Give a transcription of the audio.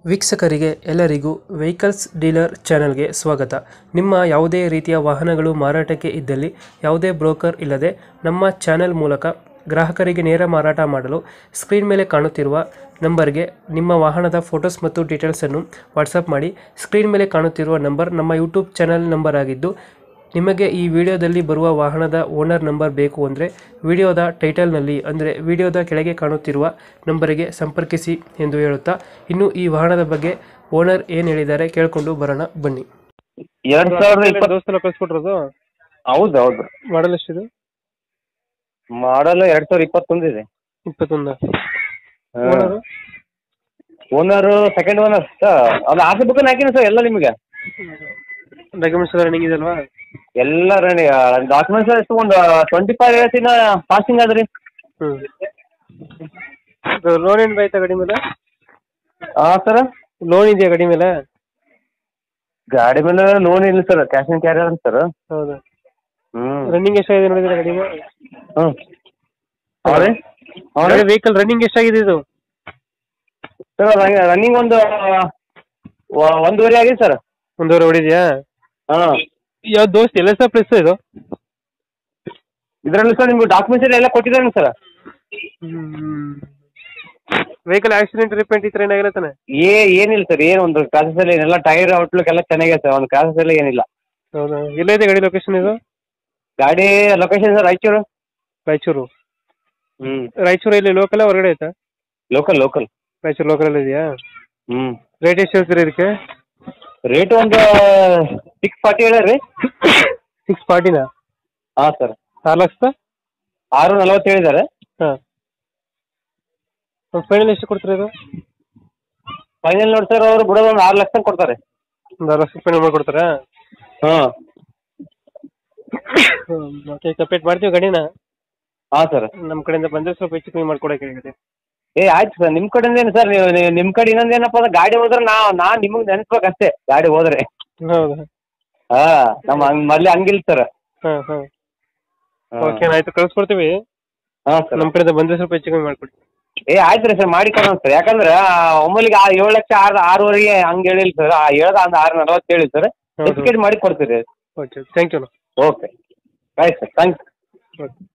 ವೀಕ್ಷಕರಿಗೆ ಎಲ್ಲರಿಗೂ vehicles dealer ಚಾನೆಲ್ಗೆ ಸ್ವಾಗತ. ನಿಮ್ಮ ಯಾವುದೇ ರೀತಿಯ ವಾಹನಗಳು ಮಾರಾಟಕ್ಕೆ ಇದ್ದಲ್ಲಿ ಯಾವುದೇ ಬ್ರೋಕರ್ ಇಲ್ಲದೆ ನಮ್ಮ ಚಾನೆಲ್ ಮೂಲಕ ಗ್ರಾಹಕರಿಗೆ ನೇರ ಮಾರಾಟ ಮಾಡಲು ಸ್ಕ್ರೀನ್ ಮೇಲೆ ಕಾಣುತ್ತಿರುವ ನಂಬರ್ಗೆ ನಿಮ್ಮ ವಾಹನದ ಫೋಟೋಸ್ ಮತ್ತು ಡೀಟೇಲ್ಸನ್ನು ವಾಟ್ಸಪ್ ಮಾಡಿ. ಸ್ಕ್ರೀನ್ ಮೇಲೆ ಕಾಣುತ್ತಿರುವ ನಂಬರ್ ನಮ್ಮ ಯೂಟ್ಯೂಬ್ ಚಾನೆಲ್ ನಂಬರ್ ಆಗಿದ್ದು, ನಿಮಗೆ ಈ ವಿಡಿಯೋದಲ್ಲಿ ಬರುವ ವಾಹನದ ಓನರ್ ನಂಬರ್ ಬೇಕು ಅಂದರೆ ವಿಡಿಯೋದ ಟೈಟಲ್ನಲ್ಲಿ ಅಂದರೆ ವಿಡಿಯೋದ ಕೆಳಗೆ ಕಾಣುತ್ತಿರುವ ನಂಬರಿಗೆ ಸಂಪರ್ಕಿಸಿ ಎಂದು ಹೇಳುತ್ತಾ, ಇನ್ನು ಈ ವಾಹನದ ಬಗ್ಗೆ ಓನರ್ ಏನು ಹೇಳಿದ್ದಾರೆ ಕೇಳಿಕೊಂಡು ಬರೋಣ ಬನ್ನಿ. 2020 ದೋಸ್ತಲ್ಲ ಕಳಿಸ್ಕೊಟ್ರದು? ಹೌದು ಹೌದು. ಮಾಡಲ್ ಎಷ್ಟಿದೆ? ಮಾಡಲ್ 2021 ಇದೆ. 21. Owner second owner sir. ಅದು ಆರ್ಸಿ ಬುಕ್ ಹಾಕಿನಿ ಸರ್ ಎಲ್ಲ ನಿಮಗೆ. ಡಾಕ್ಯುಮೆಂಟ್ಸ್ ಎಲ್ಲ ರನ್ನಿಂಗ್ ಇದೆ ಅಲ್ವಾ? ಎಲ್ಲ ರೆಡಿ. ಡಾಕ್ಯುಮೆಂಟ್ಸ್ ಎಷ್ಟು ಒಂದು 25 ಇಯರ್ಸಿನ ಪಾಸಿಂಗ್ ಅದ್ರಿ. ಲೋನ್ ಏನು ಆಯ್ತಾ ಗಾಡಿ ಮೇಲೆ? ಹಾಂ ಸರ್. ಲೋನ್ ಇದೆಯಾ ಗಾಡಿ ಮೇಲೆ? ಗಾಡಿ ಮೇಲೆ ಲೋನ್ ಇಲ್ಲ ಸರ್, ಕ್ಯಾಶ್ ಆ್ಯಂಡ್ ಕ್ಯಾರಿಯರ್ ಅಂತ ಸರ್. ಹೌದಾ? ಹ್ಞೂ. ರನ್ನಿಂಗ್ ಎಷ್ಟಾಗಿದೆ ನೋಡಿದ್ರೆ ಗಾಡಿ? ಹ್ಞೂ ಹೌದು ರೀ. ವೆಹಿಕಲ್ ರನ್ನಿಂಗ್ ಎಷ್ಟಾಗಿದೆ ಇದು? ಸರ್ ರನ್ನಿಂಗ್ ಒಂದು 1.5 ಆಗಿದೆ ಸರ್. 1.5 ಹೊಡಿದ್ಯಾ? ಹಾಂ. ಯಾವ ದೋಸ್ತ್ ಎಲ್ಲ ಸರ್ ಪ್ಲಸ್ ಇದು? ಇದರಲ್ಲಿ ಸರ್ ನಿಮ್ಗೆ ಡಾಕ್ಯುಮೆಂಟ್ಸ್ ಎಲ್ಲ ಕೊಟ್ಟಿದ್ದಾನೆ ಸರ್. ವೆಹಿಕಲ್ ಆಕ್ಸಿಡೆಂಟ್ ರಿಪೇಂಟ್ ಈ ಥರ ಏನಾಗಿಲ್ಲ ತಾನೆ? ಏನಿಲ್ಲ ಸರ್, ಏನು ಒಂದು ಕ್ರಾಸಲ್ಲಿ ಏನಿಲ್ಲ. ಟೈರ್ ಔಟ್ಲುಕ್ ಎಲ್ಲ ಚೆನ್ನಾಗಿದೆ ಸರ್, ಒಂದು ಕ್ರಾಸಲ್ಲಿ ಏನಿಲ್ಲ. ಹೌದಾ? ಎಲ್ಲೈತೆ ಗಾಡಿ ಲೊಕೇಶನ್ ಇದು? ಗಾಡಿ ಲೊಕೇಶನ್ ಸರ್ ರಾಯಚೂರು. ರಾಯಚೂರು? ಹ್ಞೂ. ರಾಯಚೂರು ಇಲ್ಲಿ ಲೋಕಲ್ ಹೊರಗಡೆ ಆಯ್ತಾ? Local local. ರಾಯಚೂರು ಲೋಕಲಲ್ಲಿ ಇದೆಯಾ? ಹ್ಞೂ. ರೇಟ್ ಎಷ್ಟು ಹೇಳ್ತೀರಿ ಇದಕ್ಕೆ? ರೇಟ್ ಒಂದು 640 ಹೇಳ ರೀ. 640ನಾ? ಹಾಂ ಸರ್. 6,40,000 ಹೇಳಿದ್ದಾರೆ. ಹಾಂ. ಫೈನಲ್ ಎಷ್ಟು ಕೊಡ್ತೀರಾ ಇದು? ಫೈನಲ್ ನೋಡಿ ಸರ್, ಅವರು ಬಿಡೋದು ಒಂದು 6 ಲಕ್ಷ ಕೊಡ್ತಾರೆ. ಒಂದು 6 ಲಕ್ಷ ಫೈನಲ್ ಮಾಡಿಕೊಡ್ತಾರಾ? ಹಾಂ. ಓಕೆ, ಕಂಪ್ಲೀಟ್ ಮಾಡ್ತೀವಿ ಗಾಡಿನ. ಹಾಂ ಸರ್. ನಮ್ಮ ಕಡೆಯಿಂದ ಬಂದರೆ ಸ್ವಲ್ಪ ಹೆಚ್ಚು ಕಮ್ಮಿ ಮಾಡ್ಕೊಡಕ್ಕೆ ಹೇಳಿದೆ. ಆಯ್ತು ಸರ್, ನಿಮ್ಮ ಕಡೆಯಿಂದ ಏನು ಸರ್, ನೀವು ನಿಮ್ಮ ಕಡೆ ಇನ್ನೊಂದೇನಪ್ಪ ಅಂದ್ರೆ ಗಾಡಿ ಹೋದ್ರೆ ನಾನು ನಿಮಗೆ ನೆನೆಸ್ಬೇಕು ಅಷ್ಟೇ ಗಾಡಿ ಹೋದ್ರೆ. ಹೌದಾ? ಹಾಂ, ನಮ್ಮ ಮೊದಲೇ ಹಂಗಿಲ್ಲ ಸರ್. ಹಾಂ ಹಾಂ. ಓಕೆ, ಆಯಿತು, ಕಳಿಸ್ಕೊಡ್ತೀವಿ. ಹಾಂ ಸರ್. ನಮ್ಮ ಕಡೆಯಿಂದ ಬಂದರೆ ಸ್ವಲ್ಪ ಹೆಚ್ಚು ಕಮ್ಮಿ ಮಾಡಿಕೊಡಿ. ಆಯ್ತು ರೀ ಸರ್, ಮಾಡಿ ಕೊಡೋಣ ಸರ್. ಯಾಕಂದ್ರೆ ಒಮ್ಮಲಿಗೆ 7 ಲಕ್ಷ 6.5 ಹಂಗೆ ಹೇಳಿಲ್ಲ ಸರ್. ಹೇಳ್ದ ಒಂದು 6.40 ಹೇಳಿ ಸರ್. ಟಿಕೆಟ್ ಮಾಡಿ ಕೊಡ್ತೀರಿ. Okay, thank you. ಓಕೆ ಆಯ್ತು ಸರ್, ಥ್ಯಾಂಕ್ಸ್. ಓಕೆ.